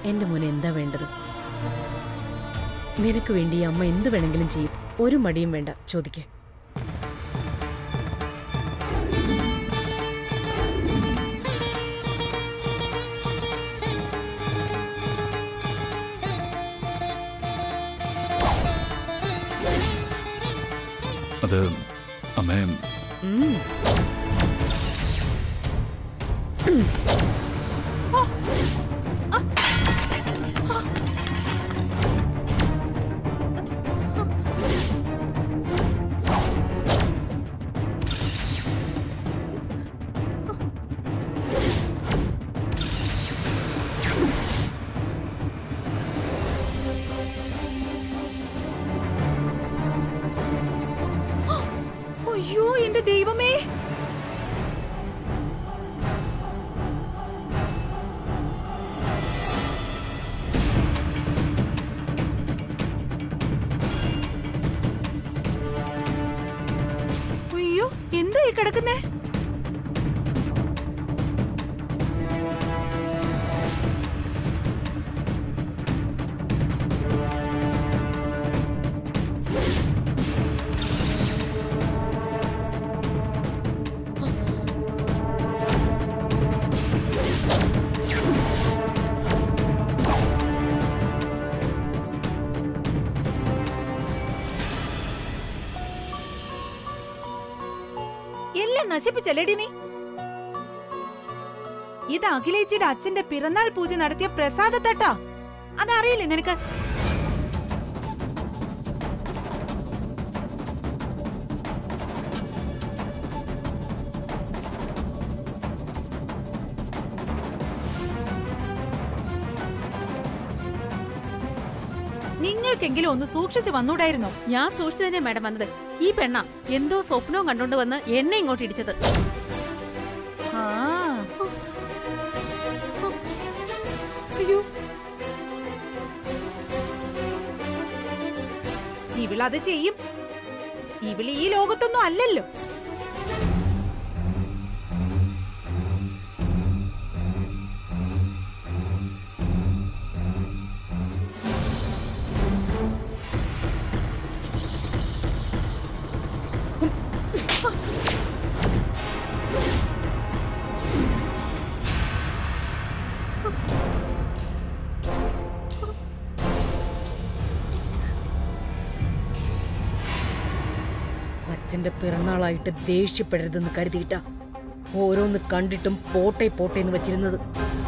എന്റെ മോനെ എന്താ വേണ്ടത്? നിനക്ക് വേണ്ടി അമ്മ എന്ത് വേണമെങ്കിലും ചെയ്യും. ഒരു മടിയും വേണ്ട, ചോദിക്കേ. അത് അമ്മേ, അയ്യോ എന്റെ ദൈവമേ! അയ്യോ എന്താ ഈ കിടക്കുന്നേ? എല്ലാം നശിപ്പിച്ചല്ലേടി നീ? ഇത് അഖിലേച്ചിയുടെ അച്ഛന്റെ പിറന്നാൾ പൂജ നടത്തിയ പ്രസാദത്തട്ടാ. അതറിയില്ലേ നിനക്ക്? നിങ്ങൾക്കെങ്കിലും ഒന്ന് സൂക്ഷിച്ചു വന്നൂടായിരുന്നോ? ഞാൻ സൂക്ഷിച്ചു തന്നെ മാഡം വന്നത്. ഈ പെണ്ണ എന്തോ സ്വപ്നവും കണ്ടോണ്ട് വന്ന് എന്നെ ഇങ്ങോട്ട് ഇടിച്ചത്. അയ്യോ, ഇവളത് ചെയ്യും. ഇവള് ഈ ലോകത്തൊന്നും അല്ലല്ലോ. അച്ഛന്റെ പിറന്നാളായിട്ട് ദേഷ്യപ്പെടരുതെന്ന് കരുതിയിട്ടാ ഓരോന്ന് കണ്ടിട്ടും പോട്ടെ പോട്ടെ എന്ന് വെച്ചിരുന്നത്.